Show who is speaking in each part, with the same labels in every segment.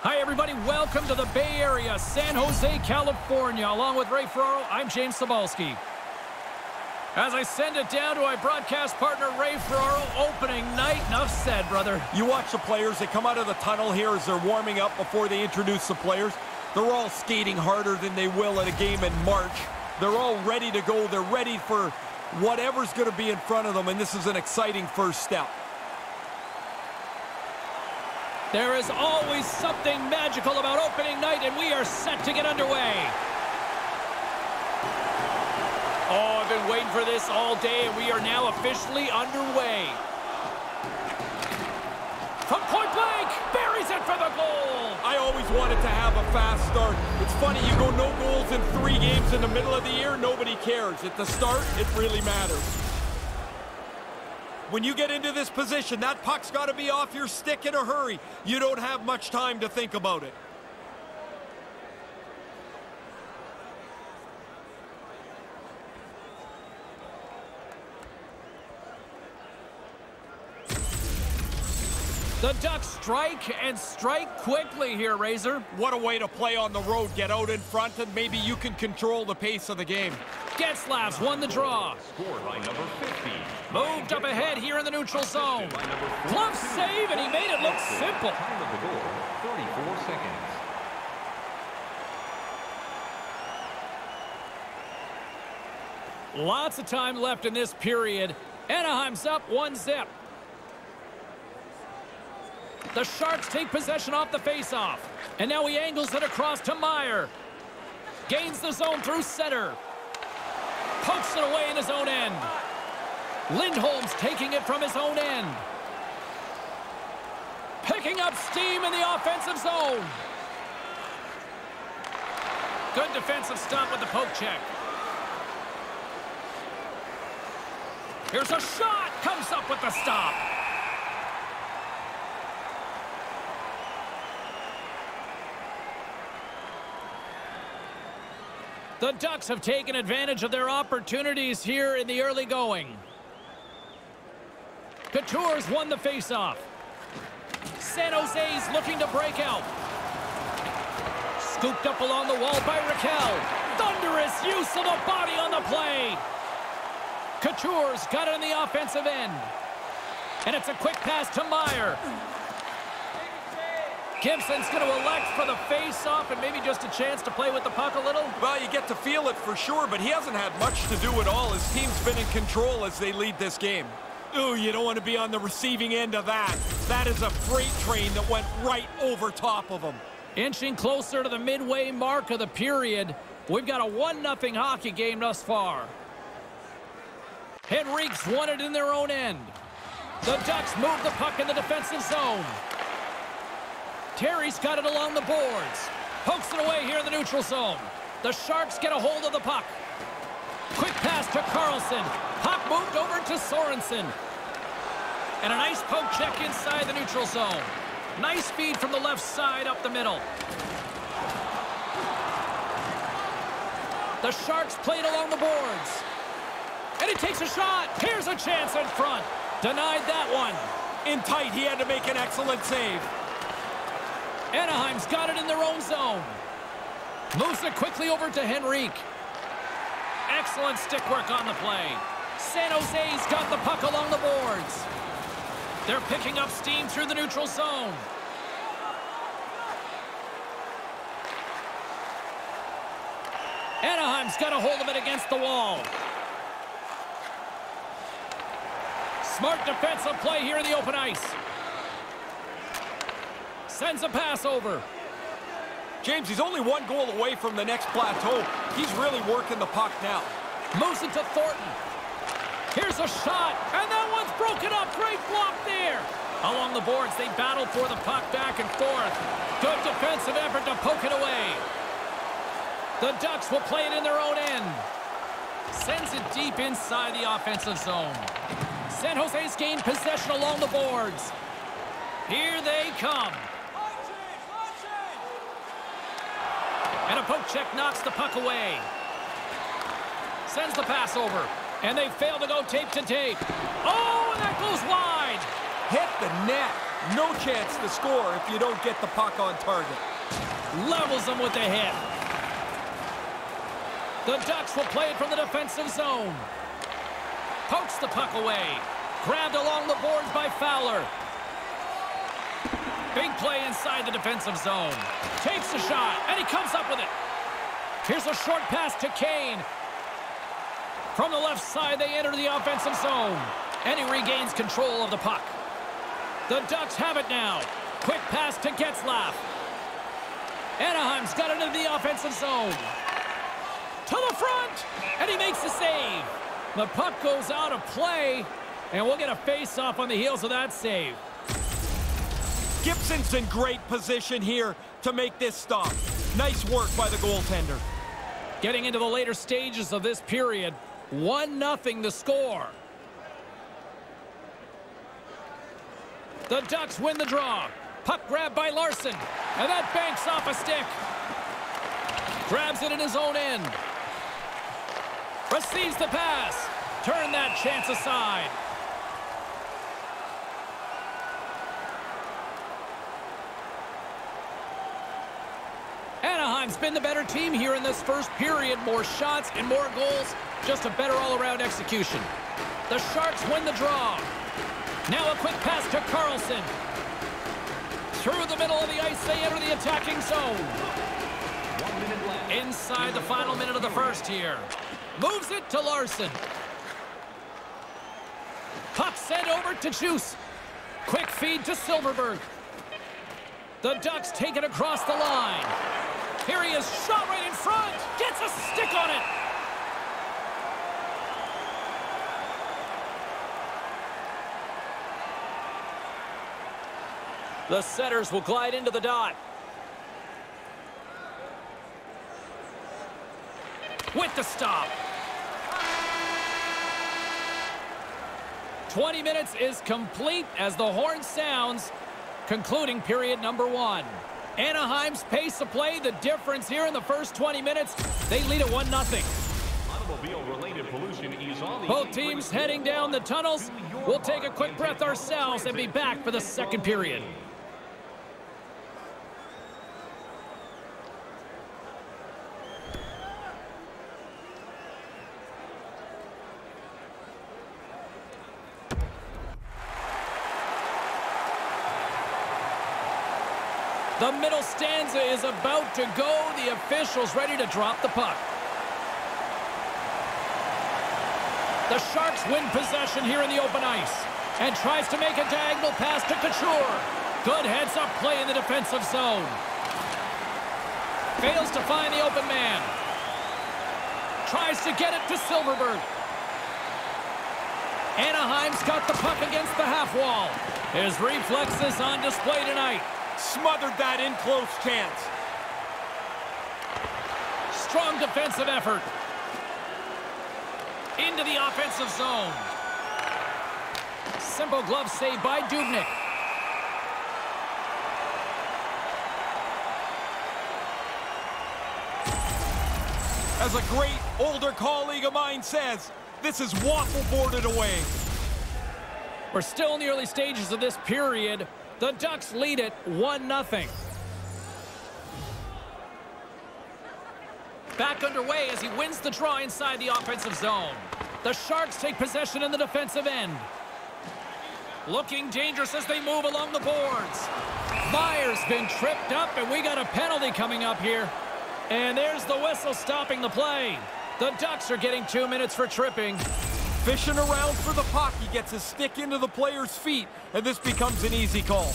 Speaker 1: Hi, everybody. Welcome to the Bay Area, San Jose, California. Along with Ray Ferraro, I'm James Cebulski. As I send it down to my broadcast partner, Ray Ferraro, opening night. Enough said, brother.
Speaker 2: You watch the players. They come out of the tunnel here as they're warming up before they introduce the players. They're all skating harder than they will at a game in March. They're all ready to go. They're ready for whatever's going to be in front of them, and this is an exciting first step.
Speaker 1: There is always something magical about opening night, and we are set to get underway. Oh, I've been waiting for this all day, and we are now officially underway. From point blank, buries it for the goal.
Speaker 2: I always wanted to have a fast start. It's funny, you go no goals in 3 games in the middle of the year, nobody cares. At the start, it really matters. When you get into this position, that puck's got to be off your stick in a hurry. You don't have much time to think about it.
Speaker 1: The Ducks strike and strike quickly here, Razor.
Speaker 2: What a way to play on the road. Get out in front and maybe you can control the pace of the game.
Speaker 1: Getzlaf's won the draw.
Speaker 3: Scored by number 50.
Speaker 1: Moved up ahead here in the neutral zone. Glove save, and he made it look simple.
Speaker 3: Time of the goal, 34 seconds.
Speaker 1: Lots of time left in this period. Anaheim's up 1-0. The Sharks take possession off the faceoff. And now he angles it across to Meier. Gains the zone through center. Pokes it away in his own end. Lindholm's taking it from his own end. Picking up steam in the offensive zone. Good defensive stop with the poke check. Here's a shot. Comes up with the stop. The Ducks have taken advantage of their opportunities here in the early going. Couture's won the faceoff. San Jose's looking to break out. Scooped up along the wall by Raquel. Thunderous use of the body on the play. Couture's got it on the offensive end. And it's a quick pass to Meier. Gibson's going to elect for the face-off and maybe just a chance to play with the puck a little.
Speaker 2: Well, you get to feel it for sure, but he hasn't had much to do at all. His team's been in control as they lead this game. Ooh, you don't want to be on the receiving end of that. That is a freight train that went right over top of him.
Speaker 1: Inching closer to the midway mark of the period. We've got a 1-0 hockey game thus far. Henrique's won it in their own end. The Ducks move the puck in the defensive zone. Terry's got it along the boards. Pokes it away here in the neutral zone. The Sharks get a hold of the puck. Quick pass to Carlson. Puck moved over to Sorensen. And a nice poke check inside the neutral zone. Nice feed from the left side up the middle. The Sharks played along the boards. And he takes a shot. Here's a chance in front. Denied that one.
Speaker 2: In tight, he had to make an excellent save.
Speaker 1: Anaheim's got it in their own zone. Moves it quickly over to Henrique. Excellent stick work on the play. San Jose's got the puck along the boards. They're picking up steam through the neutral zone. Anaheim's got a hold of it against the wall. Smart defensive play here in the open ice. Sends a pass over.
Speaker 2: James, he's only 1 goal away from the next plateau. He's really working the puck now.
Speaker 1: Moves it to Thornton. Here's a shot, and that one's broken up. Great block there. Along the boards, they battle for the puck back and forth. Good defensive effort to poke it away. The Ducks will play it in their own end. Sends it deep inside the offensive zone. San Jose's gained possession along the boards. Here they come. And a poke check knocks the puck away. Sends the pass over. And they fail to go tape to tape. Oh, and that goes wide.
Speaker 2: Hit the net. No chance to score if you don't get the puck on target.
Speaker 1: Levels them with the hit. The Ducks will play it from the defensive zone. Pokes the puck away. Grabbed along the boards by Fowler. Big play inside the defensive zone. Takes a shot, and he comes up with it. Here's a short pass to Kane. From the left side, they enter the offensive zone. And he regains control of the puck. The Ducks have it now. Quick pass to Getzlaf. Anaheim's got it into the offensive zone. To the front, and he makes the save. The puck goes out of play, and we'll get a face-off on the heels of that save.
Speaker 2: Gibson's in great position here to make this stop. Nice work by the goaltender.
Speaker 1: Getting into the later stages of this period, 1-0 the score. The Ducks win the draw. Puck grabbed by Larson, and that banks off a stick. Grabs it in his own end. Receives the pass. Turn that chance aside. Anaheim's been the better team here in this first period. More shots and more goals. Just a better all-around execution. The Sharks win the draw. Now a quick pass to Carlson. Through the middle of the ice, they enter the attacking zone.
Speaker 3: 1 minute left.
Speaker 1: Inside the final minute of the first here. Moves it to Larson. Puck sent over to Juice. Quick feed to Silverberg. The Ducks take it across the line. Here he is, shot right in front. Gets a stick on it. The setters will glide into the dot. With the stop. 20 minutes is complete as the horn sounds, concluding period number 1. Anaheim's pace of play, the difference here in the first 20 minutes, they lead at 1-0.
Speaker 3: Automobile-related pollution is on the...
Speaker 1: Both teams heading down the tunnels. We'll take a quick breath ourselves and be back for the second period. The middle stanza is about to go. The officials ready to drop the puck. The Sharks win possession here in the open ice and tries to make a diagonal pass to Couture. Good heads-up play in the defensive zone. Fails to find the open man. Tries to get it to Silverberg. Anaheim's got the puck against the half wall. His reflexes on display tonight.
Speaker 2: Smothered that in close chance.
Speaker 1: Strong defensive effort. Into the offensive zone. Simple glove save by Dubnyk.
Speaker 2: As a great older colleague of mine says, this is waffle boarded away.
Speaker 1: We're still in the early stages of this period. The Ducks lead it 1-0. Back underway as he wins the draw inside the offensive zone. The Sharks take possession in the defensive end. Looking dangerous as they move along the boards. Myers been tripped up, and we got a penalty coming up here. And there's the whistle stopping the play. The Ducks are getting 2 minutes for tripping.
Speaker 2: Fishing around for the puck, he gets his stick into the player's feet, and this becomes an easy call.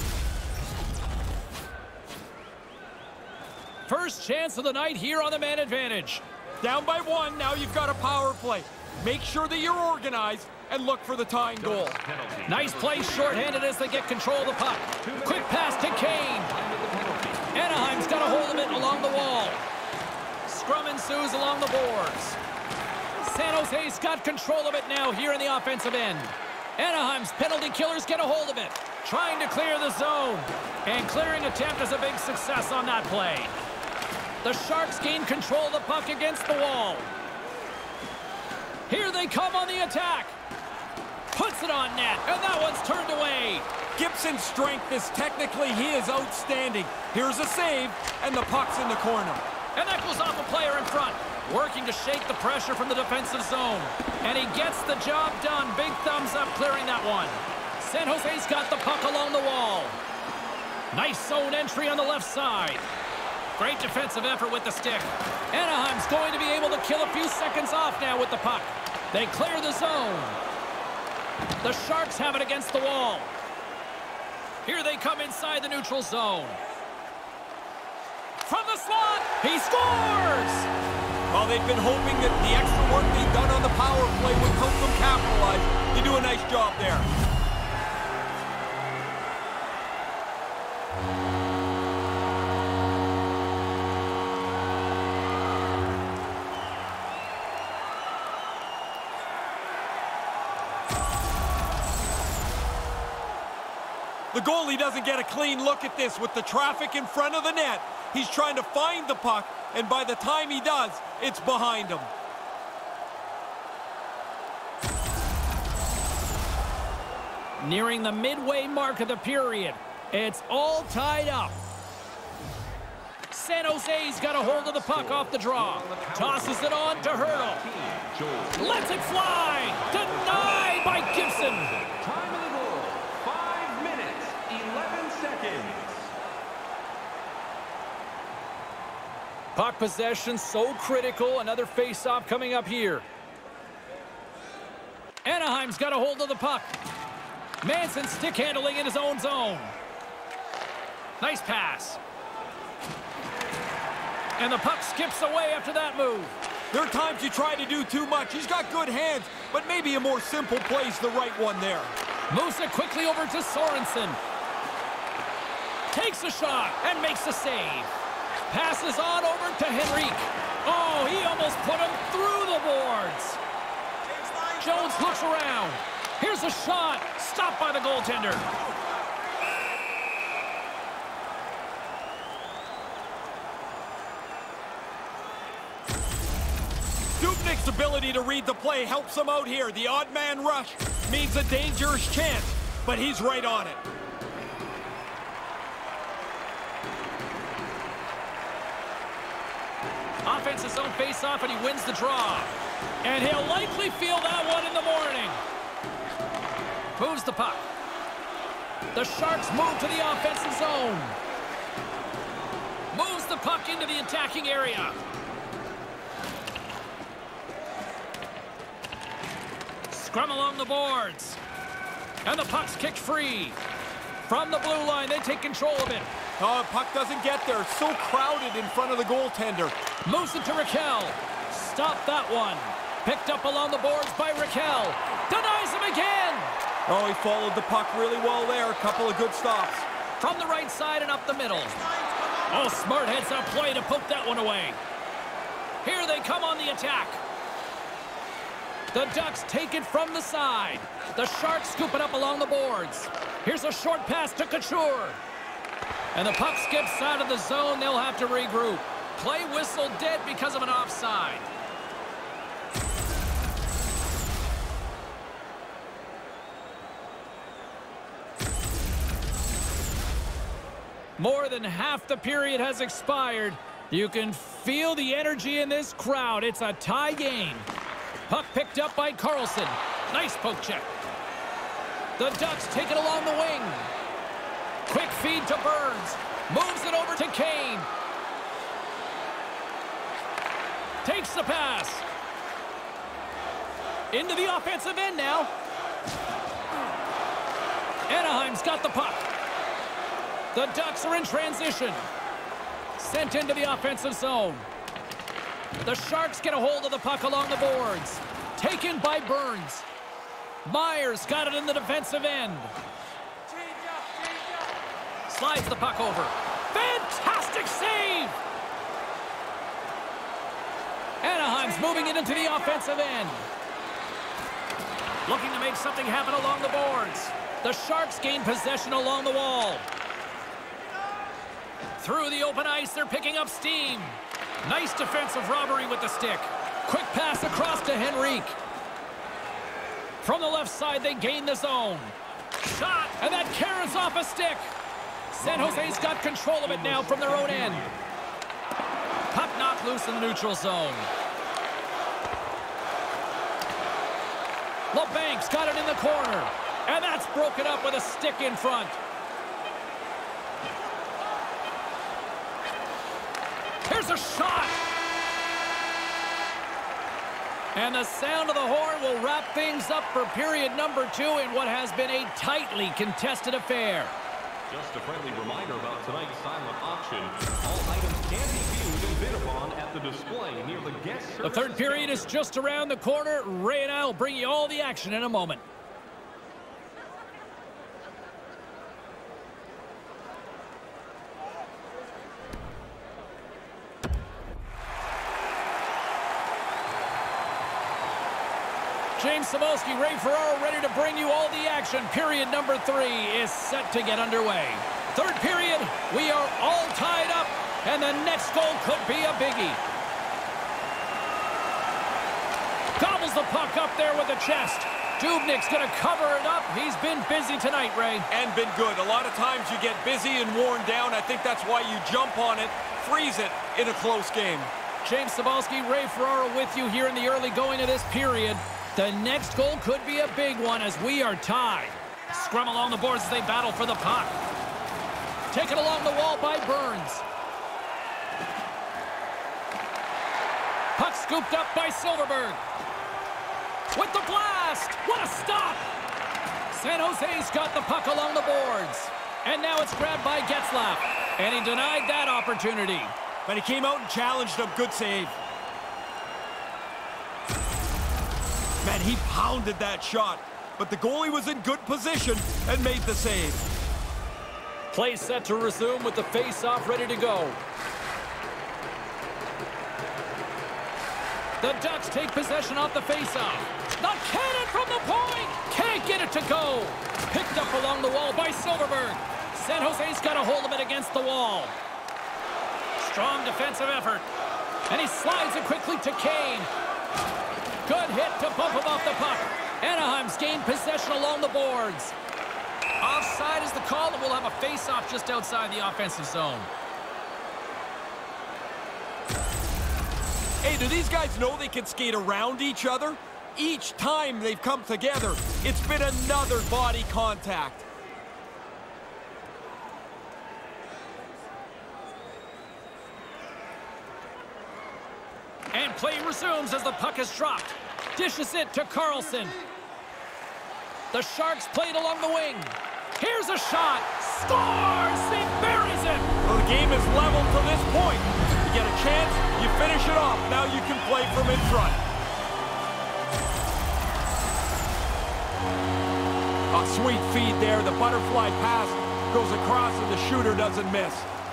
Speaker 1: First chance of the night here on the man advantage.
Speaker 2: Down by 1, now you've got a power play. Make sure that you're organized and look for the tying goal.
Speaker 1: Nice play shorthanded as they get control of the puck. Quick pass to Kane. Anaheim's got a hold of it along the wall. Scrum ensues along the boards. San Jose's got control of it now here in the offensive end. Anaheim's penalty killers get a hold of it. Trying to clear the zone. And clearing attempt is a big success on that play. The Sharks gain control of the puck against the wall. Here they come on the attack. Puts it on net, and that one's turned away.
Speaker 2: Gibson's strength is technically, he is outstanding. Here's a save, and the puck's in the corner.
Speaker 1: And that goes off a player in front, working to shake the pressure from the defensive zone. And he gets the job done. Big thumbs up clearing that one. San Jose's got the puck along the wall. Nice zone entry on the left side. Great defensive effort with the stick. Anaheim's going to be able to kill a few seconds off now with the puck. They clear the zone. The Sharks have it against the wall. Here they come inside the neutral zone. From the slot, he scores!
Speaker 2: Well, they've been hoping that the extra work being done on the power play would help them capitalize. They do a nice job there. The goalie doesn't get a clean look at this with the traffic in front of the net. He's trying to find the puck, and by the time he does, it's behind him.
Speaker 1: Nearing the midway mark of the period. It's all tied up. San Jose's got a hold of the puck off the draw. Tosses it on to Hertl. Lets it fly. Denied by Gibson.
Speaker 3: Time of the goal, 5 minutes, 11 seconds.
Speaker 1: Puck possession so critical. Another face-off coming up here. Anaheim's got a hold of the puck. Manson stick handling in his own zone. Nice pass. And the puck skips away after that move.
Speaker 2: There are times you try to do too much. He's got good hands, but maybe a more simple play's the right one there.
Speaker 1: Moves it quickly over to Sorensen. Takes a shot and makes a save. Passes on over to Henrique. Oh, he almost put him through the boards. Jones looks around. Here's a shot. Stopped by the goaltender.
Speaker 2: Dubnyk's ability to read the play helps him out here. The odd man rush means a dangerous chance, but he's right on it.
Speaker 1: Offense's own face-off, and he wins the draw. And he'll likely feel that one in the morning. Moves the puck. The Sharks move to the offensive zone. Moves the puck into the attacking area. Scrum along the boards. And the puck's kicked free. From the blue line, they take control of it.
Speaker 2: Oh, puck doesn't get there. So crowded in front of the goaltender.
Speaker 1: Moves it to Raquel. Stop that one. Picked up along the boards by Raquel. Denies him again.
Speaker 2: Oh, he followed the puck really well there. A couple of good stops.
Speaker 1: From the right side and up the middle. Oh, smart heads up play to poke that one away. Here they come on the attack. The Ducks take it from the side. The Sharks scoop it up along the boards. Here's a short pass to Couture. And the puck skips out of the zone. They'll have to regroup. Play whistle dead because of an offside. More than half the period has expired. You can feel the energy in this crowd. It's a tie game. Puck picked up by Carlson. Nice poke check. The Ducks take it along the wing. Quick feed to Burns. Moves it over to Kane. Takes the pass. Into the offensive end now. Anaheim's got the puck. The Ducks are in transition. Sent into the offensive zone. The Sharks get a hold of the puck along the boards. Taken by Burns. Myers got it in the defensive end. Slides the puck over. Fantastic save! Anaheim's moving it into the offensive end. Looking to make something happen along the boards. The Sharks gain possession along the wall. Through the open ice, they're picking up steam. Nice defensive robbery with the stick. Quick pass across to Henrique. From the left side, they gain the zone. Shot, and that carries off a stick. San Jose's got control of it now from their own end. Puck knocked loose in the neutral zone. LeBank's got it in the corner. And that's broken up with a stick in front. Here's a shot. And the sound of the horn will wrap things up for period number 2 in what has been a tightly contested affair.
Speaker 3: Just a friendly reminder about tonight's silent auction. All items can be viewed and bid upon at the display near the guest service.
Speaker 1: The third period is just around the corner. Ray and I will bring you all the action in a moment. James Cybulski, Ray Ferraro ready to bring you all the action. Period number 3 is set to get underway. Third period, we are all tied up, and the next goal could be a biggie. Gobbles the puck up there with the chest. Dubnyk's going to cover it up. He's been busy tonight, Ray.
Speaker 2: And been good. A lot of times you get busy and worn down. I think that's why you jump on it, freeze it in a close game.
Speaker 1: James Cybulski, Ray Ferraro with you here in the early going of this period. The next goal could be a big one as we are tied. Scrum along the boards as they battle for the puck. Taken along the wall by Burns. Puck scooped up by Silverberg. With the blast! What a stop! San Jose's got the puck along the boards. And now it's grabbed by Getzlaf. And he denied that opportunity.
Speaker 2: But he came out and challenged him. Good save. Man, he pounded that shot, but the goalie was in good position and made the save.
Speaker 1: Play set to resume with the face-off ready to go. The Ducks take possession off the face-off. The cannon from the point! Can't get it to go. Picked up along the wall by Silverberg. San Jose's got a hold of it against the wall. Strong defensive effort. And he slides it quickly to Kane. Good hit to bump him off the puck. Anaheim's gained possession along the boards. Offside is the call, and we'll have a face-off just outside the offensive zone.
Speaker 2: Hey, do these guys know they can skate around each other? Each time they've come together, it's been another body contact.
Speaker 1: And play resumes as the puck is dropped. Dishes it to Carlson. The Sharks played along the wing. Here's a shot. Scores! He buries it!
Speaker 2: Well, the game is level to this point. You get a chance, you finish it off. Now you can play from in front. A sweet feed there. The butterfly pass goes across and the shooter doesn't miss.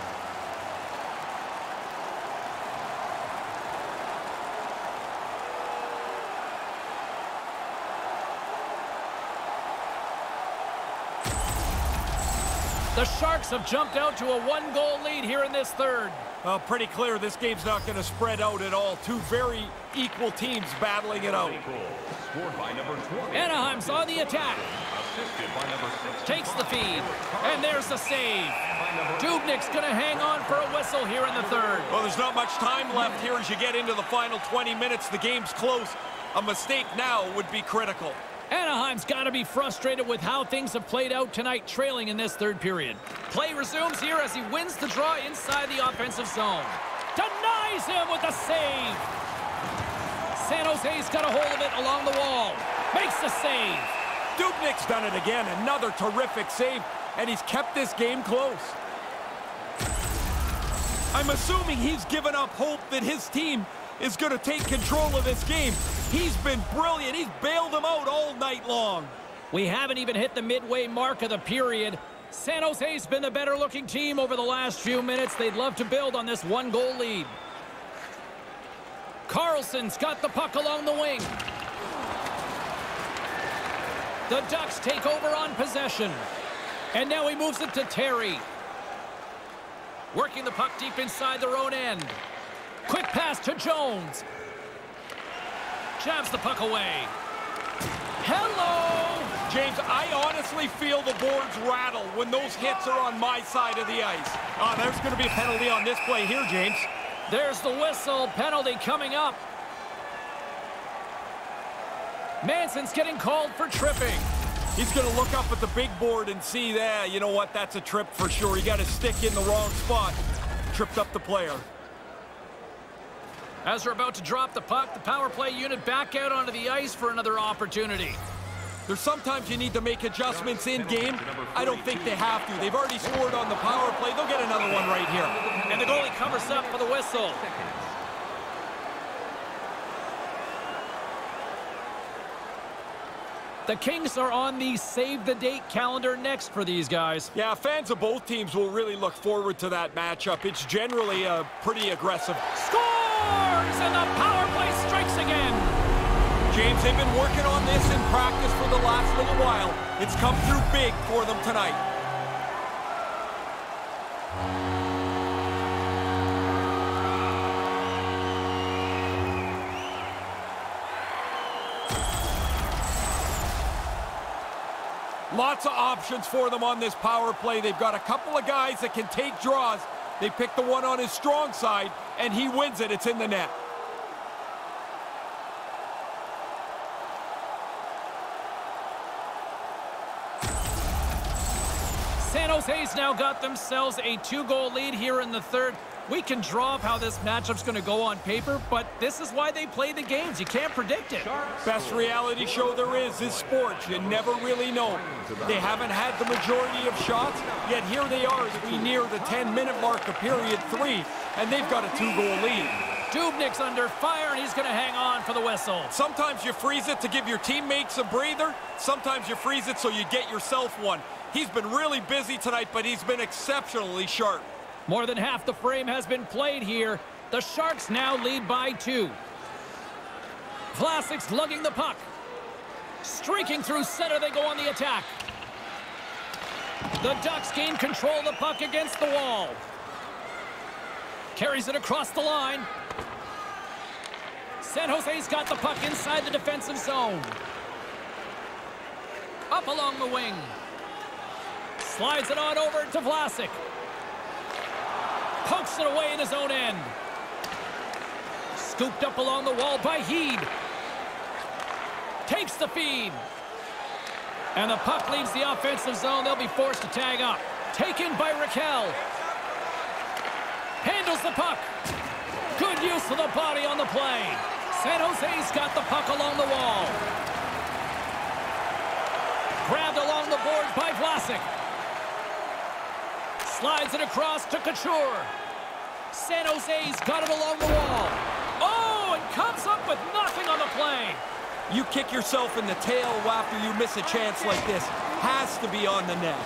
Speaker 1: The Sharks have jumped out to a 1-goal lead here in this third.
Speaker 2: Well, pretty clear this game's not going to spread out at all. Two very equal teams battling it out.
Speaker 3: Scored by number 20.
Speaker 1: Anaheim's on the attack.
Speaker 3: Assisted by number 16.
Speaker 1: Takes the feed. And there's the save. Dubnyk's going to hang on for a whistle here in the third.
Speaker 2: Well, there's not much time left here as you get into the final 20 minutes. The game's close. A mistake now would be critical.
Speaker 1: Anaheim's got to be frustrated with how things have played out tonight, trailing in this third period. Play resumes here as he wins the draw inside the offensive zone. Denies him with a save. San Jose's got a hold of it along the wall. Makes the save.
Speaker 2: Dubnyk's done it again. Another terrific save, and he's kept this game close. I'm assuming he's given up hope that his team is going to take control of this game. He's been brilliant. He's bailed them out all night long.
Speaker 1: We haven't even hit the midway mark of the period. San Jose's been the better-looking team over the last few minutes. They'd love to build on this 1-goal lead. Carlson's got the puck along the wing. The Ducks take over on possession. And now he moves it to Terry. Working the puck deep inside their own end. Quick pass to Jones. Jabs the puck away. Hello!
Speaker 2: James, I honestly feel the boards rattle when those hits are on my side of the ice.
Speaker 4: There's going to be a penalty on this play here, James.
Speaker 1: There's the whistle. Penalty coming up. Manson's getting called for tripping.
Speaker 2: He's going to look up at the big board and see that, you know what, that's a trip for sure. He got his stick in the wrong spot. Tripped up the player.
Speaker 1: As we're about to drop the puck, the power play unit back out onto the ice for another opportunity.
Speaker 2: There's sometimes you need to make adjustments in game. I don't think they have to. They've already scored on the power play. They'll get another one right here.
Speaker 1: And the goalie covers up for the whistle. The Kings are on the save-the-date calendar next for these guys.
Speaker 2: Yeah, fans of both teams will really look forward to that matchup. It's generally a pretty aggressive.
Speaker 1: Scores! And the power play strikes again.
Speaker 2: James, they've been working on this in practice for the last little while. It's come through big for them tonight. Lots of options for them on this power play. They've got a couple of guys that can take draws. They pick the one on his strong side, and he wins it. It's in the net.
Speaker 1: San Jose's now got themselves a 2-goal lead here in the third. We can draw up how this matchup's going to go on paper, but this is why they play the games. You can't predict it.
Speaker 2: Best reality show there is sports. You never really know. They haven't had the majority of shots, yet here they are as we near the 10-minute mark of period 3, and they've got a 2-goal lead.
Speaker 1: Dubnyk's under fire, and he's going to hang on for the whistle.
Speaker 2: Sometimes you freeze it to give your teammates a breather. Sometimes you freeze it so you get yourself one. He's been really busy tonight, but he's been exceptionally sharp.
Speaker 1: More than half the frame has been played here. The Sharks now lead by 2. Vlasic's lugging the puck. Streaking through center, they go on the attack. The Ducks gain control of the puck against the wall. Carries it across the line. San Jose's got the puck inside the defensive zone. Up along the wing. Slides it on over to Vlasic. Pokes it away in his own end. Scooped up along the wall by Heed. Takes the feed. And the puck leaves the offensive zone. They'll be forced to tag up. Taken by Raquel. Handles the puck. Good use of the body on the play. San Jose's got the puck along the wall. Grabbed along the boards by Vlasic. Slides it across to Couture. San Jose's got it along the wall. Oh, and comes up with nothing on the play.
Speaker 2: You kick yourself in the tail after you miss a chance like this. Has to be on the net.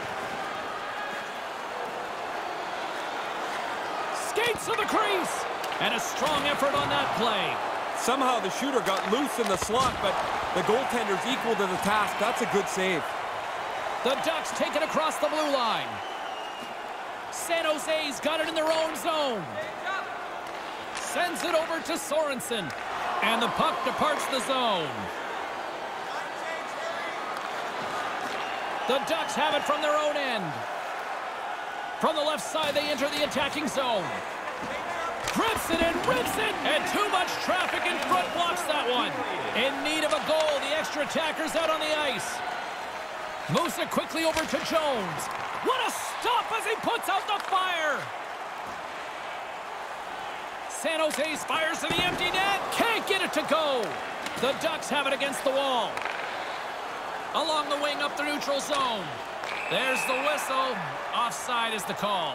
Speaker 1: Skates to the crease. And a strong effort on that play.
Speaker 2: Somehow the shooter got loose in the slot, but the goaltender's equal to the task. That's a good save.
Speaker 1: The Ducks take it across the blue line. San Jose's got it in their own zone. Sends it over to Sorensen. And the puck departs the zone. The Ducks have it from their own end. From the left side, they enter the attacking zone. Grips it and rips it. And too much traffic in front blocks that one. In need of a goal, the extra attacker's out on the ice. Moves it quickly over to Jones. What a stop as he puts out the fire! San Jose's fires to the empty net. Can't get it to go. The Ducks have it against the wall. Along the wing up the neutral zone. There's the whistle. Offside is the call.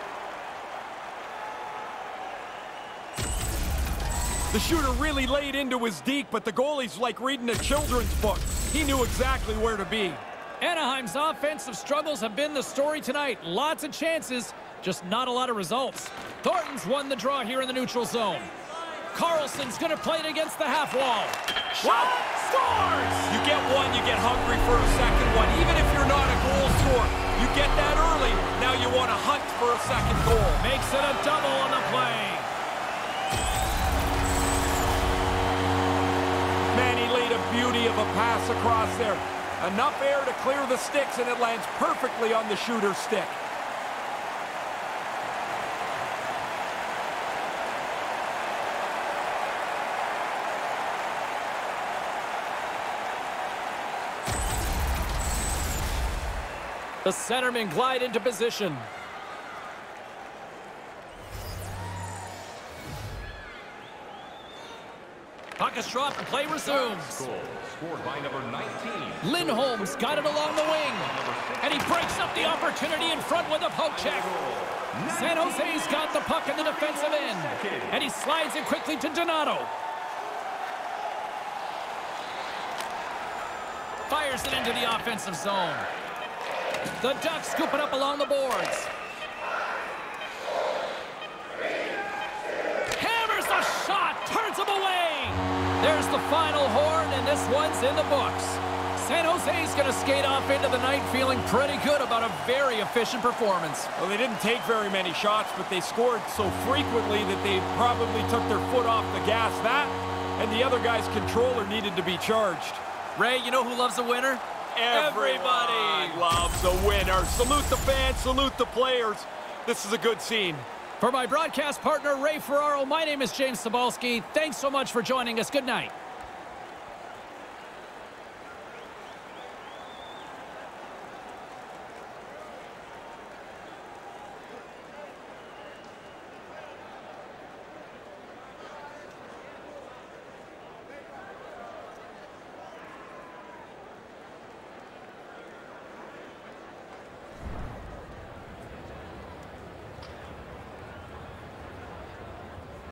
Speaker 2: The shooter really laid into his deke, but the goalie's like reading a children's book. He knew exactly where to be.
Speaker 1: Anaheim's offensive struggles have been the story tonight. Lots of chances, just not a lot of results. Thornton's won the draw here in the neutral zone. Carlson's going to play it against the half wall. Shot! Scores!
Speaker 2: You get one, you get hungry for a second one. Even if you're not a goal scorer, you get that early. Now you want to hunt for a second goal.
Speaker 1: Makes it a double on the play.
Speaker 2: Man, he laid a beauty of a pass across there. Enough air to clear the sticks, and it lands perfectly on the shooter's stick.
Speaker 1: The centermen glide into position. Puck is dropped and play resumes.
Speaker 3: Goal scored by number 19.
Speaker 1: Lindholm's got it along the wing. And he breaks up the opportunity in front with a poke check. San Jose's got the puck in the defensive end. And he slides it quickly to Donato. Fires it into the offensive zone. The Ducks scoop it up along the boards. Hammers the shot, turns him away. There's the final horn, and this one's in the books. San Jose's going to skate off into the night feeling pretty good about a very efficient performance.
Speaker 2: Well, they didn't take very many shots, but they scored so frequently that they probably took their foot off the gas. That and the other guy's controller needed to be charged.
Speaker 1: Ray, you know who loves a winner?
Speaker 2: Everybody loves a winner. Salute the fans, salute the players. This is a good scene.
Speaker 1: For my broadcast partner, Ray Ferraro, my name is James Cybulski. Thanks so much for joining us. Good night.